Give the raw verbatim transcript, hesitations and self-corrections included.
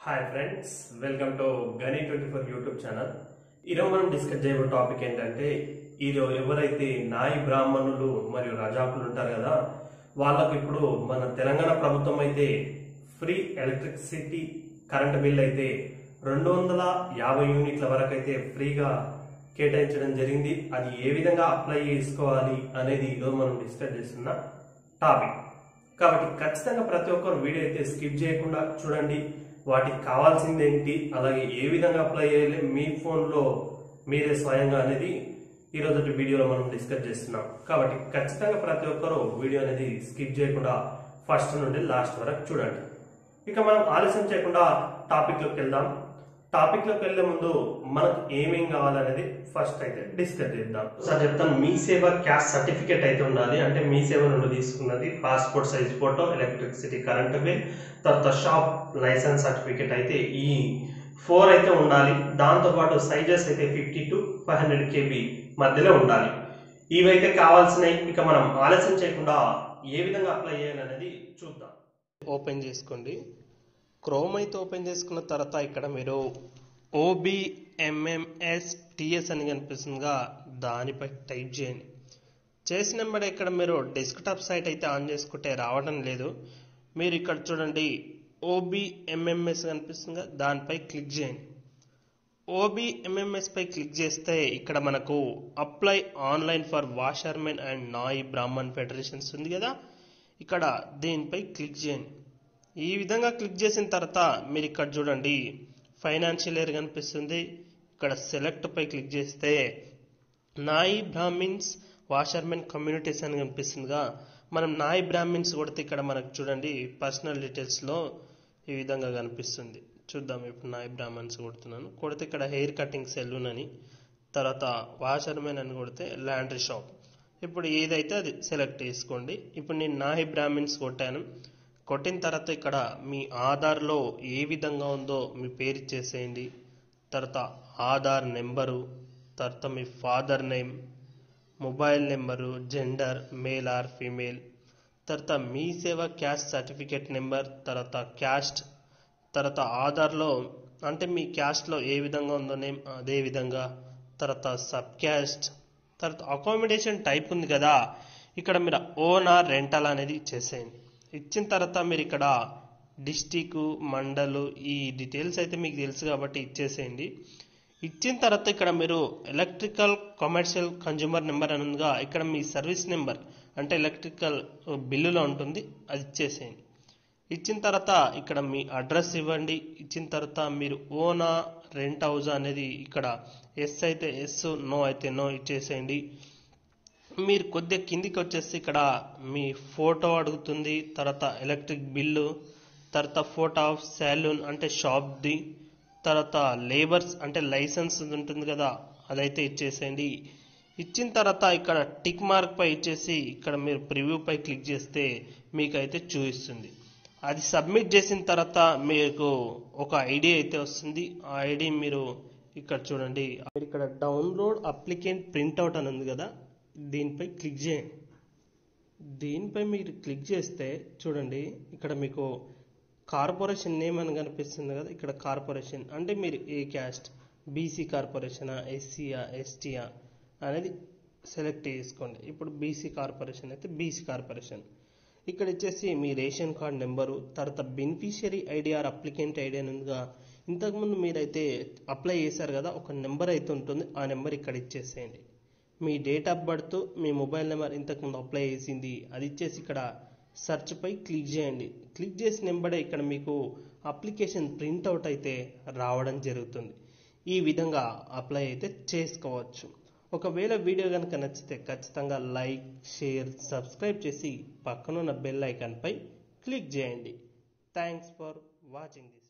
Hi friends, welcome to గనీ twenty four YouTube channel. ఈరోజు మనం డిస్కస్ చేయబో టాపిక్ ఏంటంటే, ఈరోజు ఎవరైతే నాయి బ్రాహ్మణులు మరియు రజాకులు ఉంటారు కదా, వాళ్ళకు ఇప్పుడు మన తెలంగాణ ప్రభుత్వం అయితే ఫ్రీ ఎలక్ట్రిసిటీ కరెంట్ బిల్ అయితే రెండు వందల యాభై యూనిట్ల వరకు అయితే ఫ్రీగా కేటాయించడం జరిగింది. అది ఏ విధంగా అప్లై చేసుకోవాలి అనేది ఈరోజు మనం డిస్కస్ చేస్తున్న టాపిక్. కాబట్టి ఖచ్చితంగా ప్రతి ఒక్కరు వీడియో అయితే స్కిప్ చేయకుండా చూడండి. వాటికి కావాల్సింది ఏంటి, అలాగే ఏ విధంగా అప్లై చేయాలి మీ ఫోన్లో మీరే స్వయంగా అనేది ఈరోజు వీడియోలో మనం డిస్కస్ చేస్తున్నాం. కాబట్టి ఖచ్చితంగా ప్రతి ఒక్కరు వీడియో అనేది స్కిప్ చేయకుండా ఫస్ట్ నుండి లాస్ట్ వరకు చూడండి. ఇక మనం ఆలస్యం చేయకుండా టాపిక్లోకి వెళ్దాం. టాపిక్లోకి వెళ్లే ముందు మనకు ఏమేం కావాలనేది ఫస్ట్ అయితే డిస్కస్ చేద్దాం. సార్ చెప్తాను, మీ సేవ క్యాస్ట్ సర్టిఫికేట్ అయితే ఉండాలి. అంటే మీ సేవ నుండి తీసుకున్నది passport size photo, electricity current bill, తర్వాత షాప్ లైసెన్స్ సర్టిఫికేట్ అయితే ఈ ఫోర్ అయితే ఉండాలి. దాంతోపాటు సైజెస్ అయితే fifty to five hundred KB మధ్యలో ఉండాలి. ఇవైతే కావాల్సినవి. ఇక మనం ఆలస్యం చేయకుండా ఏ విధంగా అప్లై చేయాలనేది చూద్దాం. ఓపెన్ చేసుకోండి. క్రోమ్ అయితే ఓపెన్ చేసుకున్న తర్వాత ఇక్కడ మీరు ఓబిఎంఎంఎస్టిఎస్ అని కనిపిస్తుందిగా, దానిపై టైప్ చేయండి. చేసిన వెంబడే ఇక్కడ మీరు డెస్క్టాప్ సైట్ అయితే ఆన్ చేసుకుంటే రావడం లేదు. మీరు ఇక్కడ చూడండి ఓబిఎంఎంఎస్ కనిపిస్తుందిగా, దానిపై క్లిక్ చేయండి. ఓబిఎంఎంఎస్ పై క్లిక్ చేస్తే ఇక్కడ మనకు apply online for washermen and Nayee Brahmin federations ఉంది కదా, ఇక్కడ దీనిపై క్లిక్ చేయండి. ఈ విధంగా క్లిక్ చేసిన తర్వాత మీరు ఇక్కడ చూడండి ఫైనాన్షియల్ ఇయర్ కనిపిస్తుంది. ఇక్కడ సెలెక్ట్ పై క్లిక్ చేస్తే నాయి బ్రాహ్మిన్స్ వాషర్మెన్ కమ్యూనిటీస్ అని కనిపిస్తుందిగా, మనం నాయి బ్రాహ్మిన్స్ కొడితే ఇక్కడ మనకు చూడండి పర్సనల్ డీటెయిల్స్లో ఈ విధంగా కనిపిస్తుంది. చూద్దాం. ఇప్పుడు నాయి బ్రాహ్మణ్స్ కొడుతున్నాను. కొడితే ఇక్కడ హెయిర్ కటింగ్ సెలూన్ అని, తర్వాత వాషర్మెన్ అని కొడితే లాండ్రీ షాప్. ఇప్పుడు ఏదైతే అది సెలెక్ట్ చేసుకోండి. ఇప్పుడు నేను నాయి బ్రాహ్మిన్స్ కొట్టాను. కొట్టిన తర్వాత ఇక్కడ మీ ఆధార్లో ఏ విధంగా ఉందో మీ పేరు ఇచ్చేసేయండి. తర్వాత ఆధార్ నెంబరు, తర్వాత మీ father name, mobile number, gender male or female, తర్వాత Mee Seva caste certificate number, తర్వాత క్యాస్ట్, తర్వాత ఆధార్లో అంటే మీ క్యాస్ట్లో ఏ విధంగా ఉందో నేమ్ అదే విధంగా, తర్వాత సబ్ క్యాస్ట్, తర్వాత అకామిడేషన్ టైప్ ఉంది కదా, ఇక్కడ మీరు ఓన్ ఆర్ రెంటల్ అనేది ఇచ్చేసేయండి. ఇచ్చిన తర్వాత మీరు ఇక్కడ డిస్టిక్, మండలు, ఈ డీటెయిల్స్ అయితే మీకు తెలుసు కాబట్టి ఇచ్చేసేయండి. ఇచ్చిన తర్వాత ఇక్కడ మీరు ఎలక్ట్రికల్ కమర్షియల్ కన్జ్యూమర్ నెంబర్ అనుగా ఇక్కడ మీ సర్వీస్ నెంబర్ అంటే ఎలక్ట్రికల్ బిల్లులో ఉంటుంది, అది ఇచ్చేసేయండి. ఇచ్చిన తర్వాత ఇక్కడ మీ అడ్రస్ ఇవ్వండి. ఇచ్చిన తర్వాత మీరు ఓనా రెంట్ హౌస్ అనేది ఇక్కడ ఎస్ అయితే ఎస్, నో అయితే నో ఇచ్చేసేయండి. మీరు కొద్దిగా కిందికి వచ్చేసి ఇక్కడ మీ ఫోటో అడుగుతుంది, తర్వాత ఎలక్ట్రిక్ బిల్లు, తర్వాత ఫోటో ఆఫ్ సెలూన్ అంటే షాప్ది, తర్వాత లేబర్స్ అంటే లైసెన్స్ ఉంటుంది కదా అదైతే ఇచ్చేసేయండి. ఇచ్చిన తర్వాత ఇక్కడ టిక్ మార్క్ పై ఇచ్చేసి ఇక్కడ మీరు ప్రివ్యూ పై క్లిక్ చేస్తే మీకైతే చూపిస్తుంది. అది సబ్మిట్ చేసిన తర్వాత మీకు ఒక ఐడి అయితే వస్తుంది. ఆ ఐడి మీరు ఇక్కడ చూడండి, ఇక్కడ డౌన్లోడ్ అప్లికెంట్ ప్రింట్అవుట్ అని ఉంది కదా, దీనిపై క్లిక్ చేయండి. దీనిపై మీరు క్లిక్ చేస్తే చూడండి ఇక్కడ మీకు కార్పొరేషన్ నేమ్ అని కనిపిస్తుంది కదా, ఇక్కడ కార్పొరేషన్ అంటే మీరు ఏ క్యాస్ట్, బీసీ కార్పొరేషనా, ఎస్సీయా, ఎస్టీయా అనేది సెలెక్ట్ చేసుకోండి. ఇప్పుడు బీసీ కార్పొరేషన్ అయితే బీసీ కార్పొరేషన్. ఇక్కడ వచ్చేసి మీ రేషన్ కార్డ్ నెంబరు, తర్వాత beneficiary ID or applicant ID అని ఉందిగా, ఇంతకుముందు మీరైతే అప్లై చేశారు కదా ఒక నెంబర్ అయితే ఉంటుంది, ఆ నెంబర్ ఇక్కడ ఇచ్చేసేయండి. మీ డేట్ ఆఫ్ బర్త్, మీ మొబైల్ నెంబర్ ఇంతకుముందు అప్లై చేసింది అది ఇచ్చేసి ఇక్కడ సెర్చ్ పై క్లిక్ చేయండి. క్లిక్ చేసిన వెంబడే ఇక్కడ మీకు అప్లికేషన్ ప్రింట్అవుట్ అయితే రావడం జరుగుతుంది. ఈ విధంగా అప్లై అయితే చేసుకోవచ్చు. ఒకవేళ వీడియో కనుక నచ్చితే ఖచ్చితంగా లైక్, షేర్, సబ్స్క్రైబ్ చేసి పక్కనున్న బెల్ ఐకాన్ పై క్లిక్ చేయండి. Thanks for watching this.